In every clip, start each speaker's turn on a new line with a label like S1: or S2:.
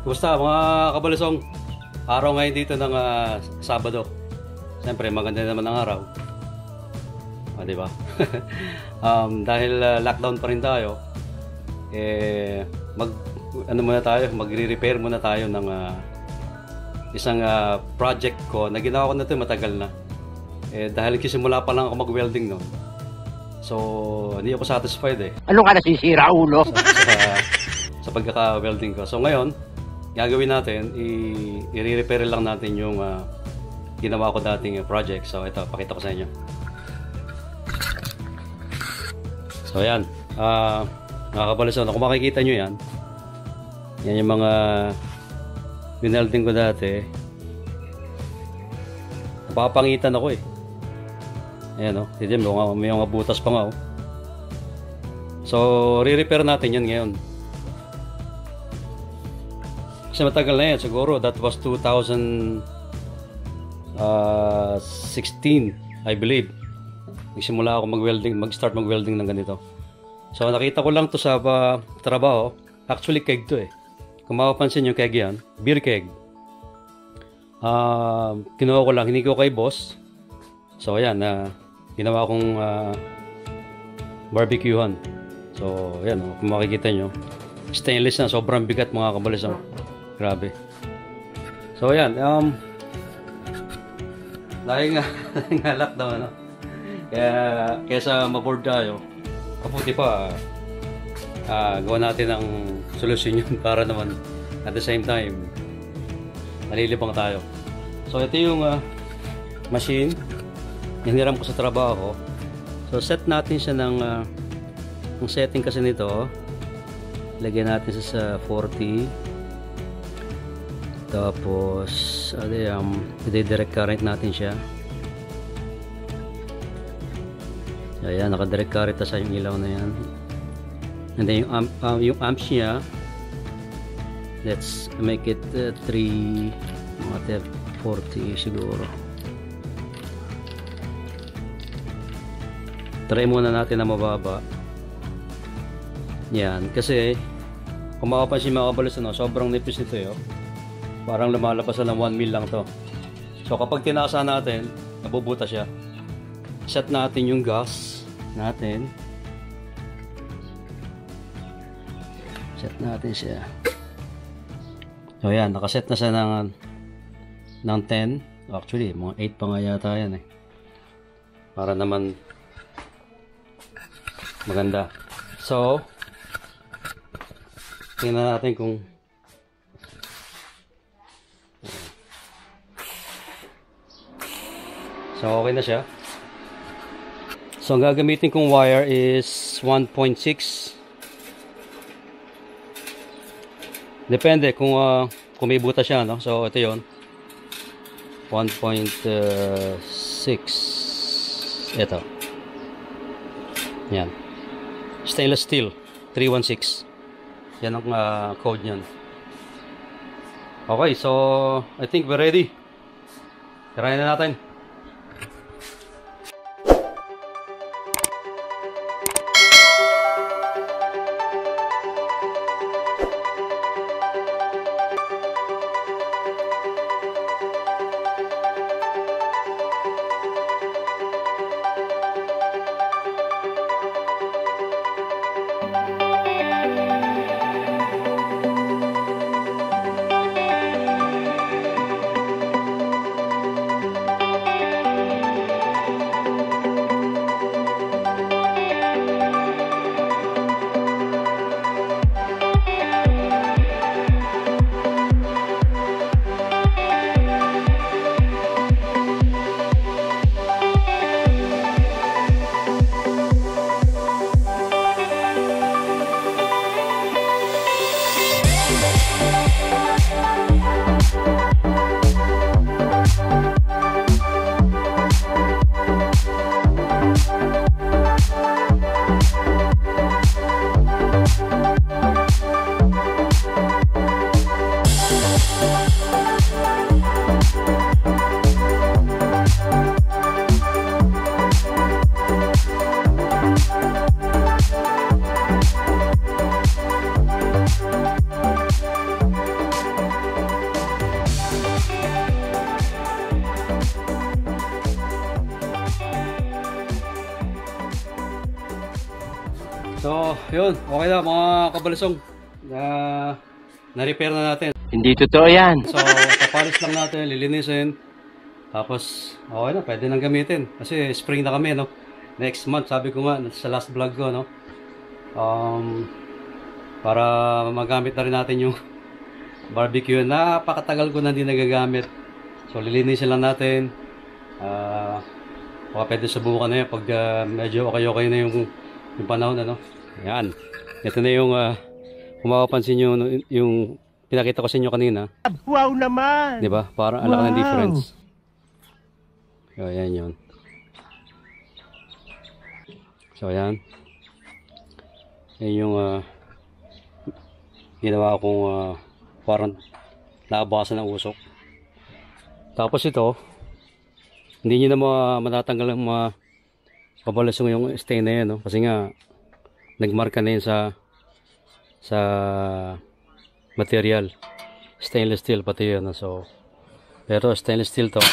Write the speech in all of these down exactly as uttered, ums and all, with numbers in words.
S1: Kumusta mga kabalisong? Araw ngayon dito ng uh, Sabado. Siyempre maganda naman ang araw. Ah, di ba? um, dahil uh, lockdown pa rin tayo, eh mag ano muna tayo, magre-repair muna tayo ng uh, isang uh, project ko na ginawa ko na ito matagal na. Eh dahil kisimula pa lang ako mag-welding noon. So, hindi ako satisfied eh.
S2: Ano ka nasisira, ulo?
S1: Sa, sa, sa pagkaka-welding ko. So ngayon, gagawin natin, i-repair lang natin yung uh, ginawa ko dating project. So ito, pakita ko sa inyo. So ayan, uh, mga kabalisong, kung makikita nyo yan, yan yung mga winelding ko dati. Napapangitan ako eh. Ayan o, hindi mo, may mga butas pa nga o. So, re-repair natin yan ngayon. Kasi matagal na yan, siguro that was two thousand sixteen, I believe. Nagsimula ako mag-welding, mag-start mag-welding ng ganito. So, nakita ko lang to sa uh, trabaho. Actually, keg to eh. Kung mapapansin yung keg yan, beer keg. Uh, kinuha ko lang, hindi ko kay boss. So, ayan, uh, ginawa kong uh, barbecuehan. So, ayan, oh, kung makikita nyo, stainless na, sobrang bigat mga kabalisang. Grabe. So, ayan, um, dahil nga, nga lockdown, ano? Kaya, kaysa maboard tayo, kaputi pa, uh, gawa natin ang solusyon yun para naman at the same time, malilibang tayo. So, ito yung uh, machine. Hiniram ko sa trabaho. So set natin siya ng uh, ang setting kasi nito, lagyan natin siya sa forty, tapos ano yung i-direct current natin siya. Ayan, naka-direct current sa yung ilaw na yan. And then yung amp, uh, yung amps niya, let's make it uh, three, mga forty siguro. Try muna natin na mababa. Yan, kasi kung makapansin mga kabalis, no, sobrang nipis nito eh, oh. Parang lumalabas na ng one mil lang to. So kapag tinasa natin, nabubuta siya. Set natin yung gas natin. Set natin siya. So yan, nakaset na siya ng ng ten. Actually, mga eight pa nga yata yan eh. Para naman maganda. So, tingnan natin kung so okay na siya. So ang gagamitin kong wire is one point six. Depende kung uh, kung may butas siya, no? So ito yon, one point six. Ito yan, stainless steel three one six. Yan ang uh, code niyan. Okay, so I think we're ready. Tirayan na natin. yun, okay na mga kabalsong. Na, na-repair na natin.
S2: Hindi totoo yan.
S1: So, papalis lang natin, lilinisin. Tapos, okay na, pwede nang gamitin. Kasi spring na kami, no? Next month, sabi ko nga, sa last vlog ko, no? Um, para magamit na rin natin yung barbecue. Napakatagal ko na hindi nagagamit. So, lilinisin lang natin. Ah, uh, baka pwede subukan na yan pag uh, medyo okay-okay na yung, yung panahon, ano? Yan. Ito na yung, uh, kung mapapansin nyo, yung pinakita ko sa inyo kanina.
S2: Wow naman!
S1: Diba? Parang alak wow. ng difference. So, ayan yun. So, ayan. Yan yung uh, ginawa kong uh, parang naabasan ng usok. Tapos ito, hindi nyo na ma matatanggal ang mga pabalasong yung stain na yan, no? Kasi nga, nagmarka na yun sa sa material. Stainless steel pati yun, no? So, pero stainless steel to.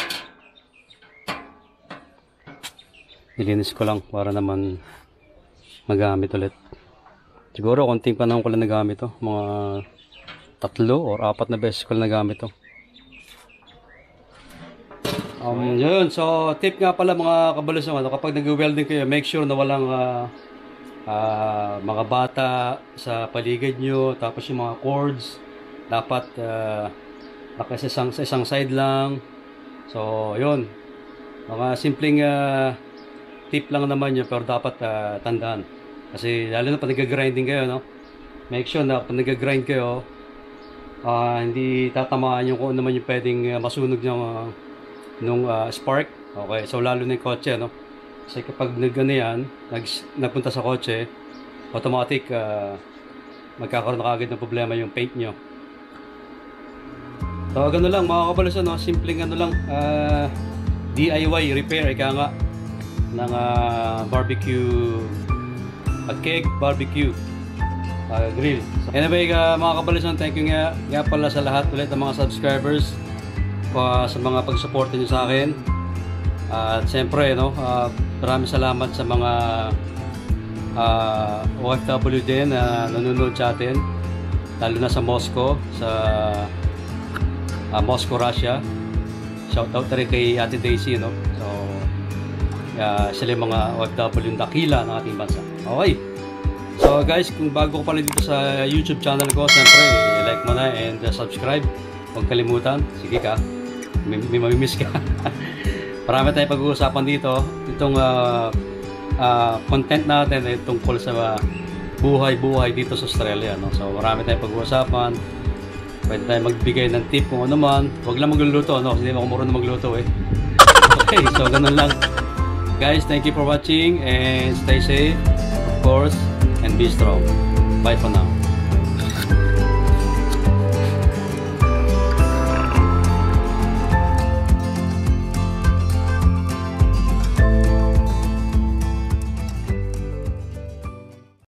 S1: Nilinis ko lang para naman magamit ulit. Siguro konting panahon ko lang nagamit to, mga tatlo or apat na beses ko lang nagamit to. Um, yun, so tip nga pala mga kabalusong, ano, kapag nag-welding kayo, make sure na walang uh, uh, mga bata sa paligid nyo, tapos yung mga cords dapat uh, naka sa isang, sa isang side lang. So yun, mga simpleng uh, tip lang naman yun, pero dapat uh, tandaan. Kasi lalo na pag nag-grinding kayo, no? Make sure na pag nag-grind kayo, uh, hindi tatamaan yung kung naman yung pwedeng uh, masunog ng uh, nung uh, spark. Okay, so lalo na yung kotse, no? Kasi kapag nag-ano yan, nag, nagpunta sa kotse, automatic uh, magkakaroon na kagad ng problema yung paint nyo. So gano'n lang mga kabalusan, no? Simpleng ano lang, uh, D I Y repair, ika nga ng uh, barbecue a cake barbecue uh, grill. So, anyway uh, mga kabalusan, thank you nga, nga pala sa lahat ulit ng mga subscribers, uh, sa mga pag-support niyo sa akin. Uh, at siyempre, no, uh, maraming salamat sa mga uh, O F W din na uh, nanonood sa atin, lalo na sa Moscow, sa uh, Moscow, Russia. Shout out na rin kay Ate Daisy, no? So uh, sila yung mga O F W yung dakila ng ating bansa. Okay, so guys, kung bago ko pala dito sa YouTube channel ko, siyempre like mo na and uh, subscribe, huwag kalimutan. Sige ka, may, may mamimiss ka. Marami tayong pag-uusapan dito. Itong uh, uh, content natin ay tungkol sa buhay-buhay uh, dito sa Australia, no? So marami tayong pag-uusapan. Pwede tayong magbigay ng tip kung ano man. Huwag lang magluluto, no? Kasi hindi ako marunong magluto eh. Okay, so ganun lang. Guys, thank you for watching and stay safe, of course, and be strong. Bye for now.